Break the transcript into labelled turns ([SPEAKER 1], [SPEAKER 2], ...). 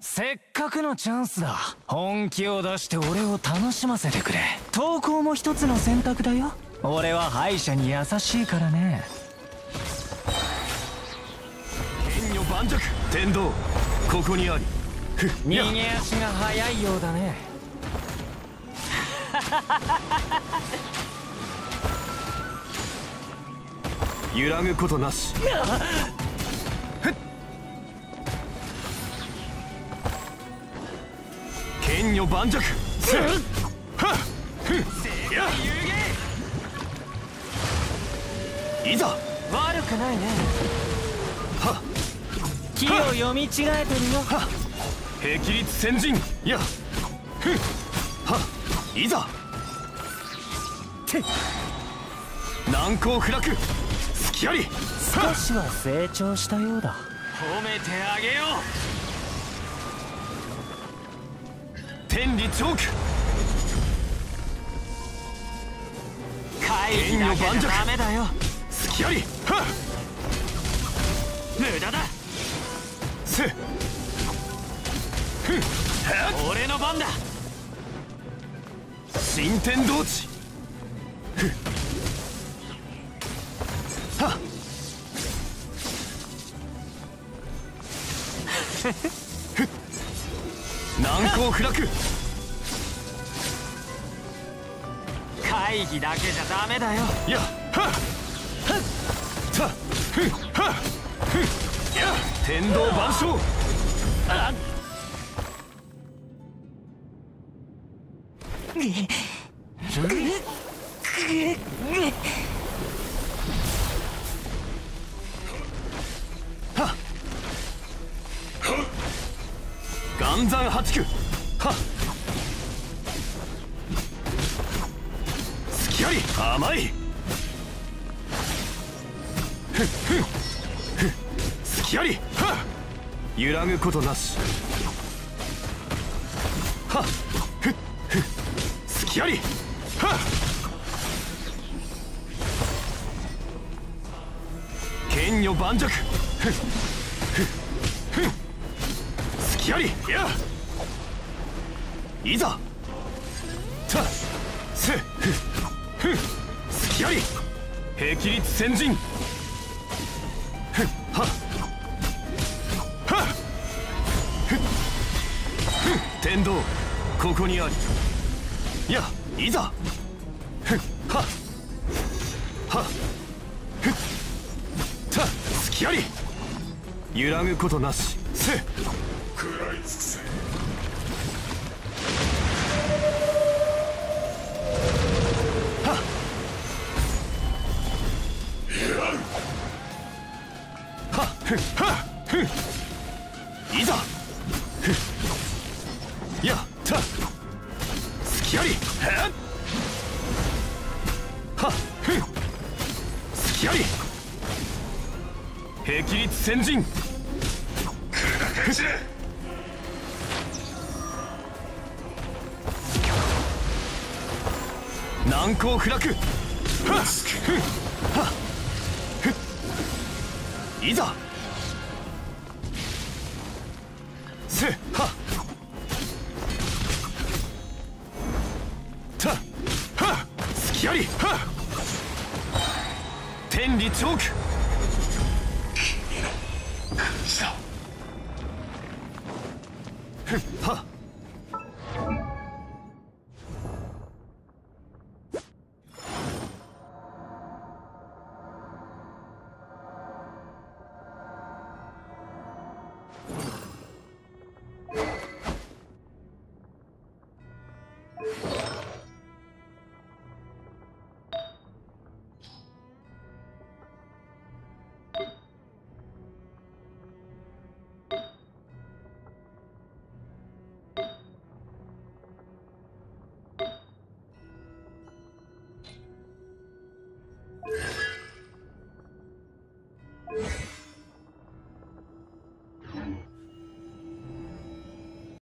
[SPEAKER 1] せっかくのチャンスだ。本気を出して俺を楽しませてくれ。投稿も一つの選択だよ。俺は敗者に優しいからね。
[SPEAKER 2] 剣女盤石。天道ここにあり。
[SPEAKER 1] 逃げ足が速いようだね。
[SPEAKER 2] 揺らぐことなし。剣女盤石。いざ。
[SPEAKER 1] 悪くないね。気を読み違えてるよ。
[SPEAKER 2] 霹靂先陣。やいざ。難攻不落。隙あり。
[SPEAKER 1] 少しは成長したようだ。
[SPEAKER 2] 褒めてあげよう。天理チョーク。
[SPEAKER 1] 怪異だけじゃダメだよ。
[SPEAKER 2] 隙あり。
[SPEAKER 1] 無駄だ。俺の番だ。
[SPEAKER 2] 新天道地。難攻不落。
[SPEAKER 1] 会議だけじゃダメだよ。
[SPEAKER 2] や天道万象。岩山八九。隙あり。甘い。隙あり。揺らぐことなし。隙あり。剣女盤石。隙あり。いざ。隙あり。霹靂先陣。天道ここにあり。いざ。隙あり。揺らぐことなし。
[SPEAKER 3] 食らい尽くせ。
[SPEAKER 2] いざ。隙あり。隙あり。霹靂先陣。難攻不落。いざ。隙あり。天理チョーク。
[SPEAKER 3] you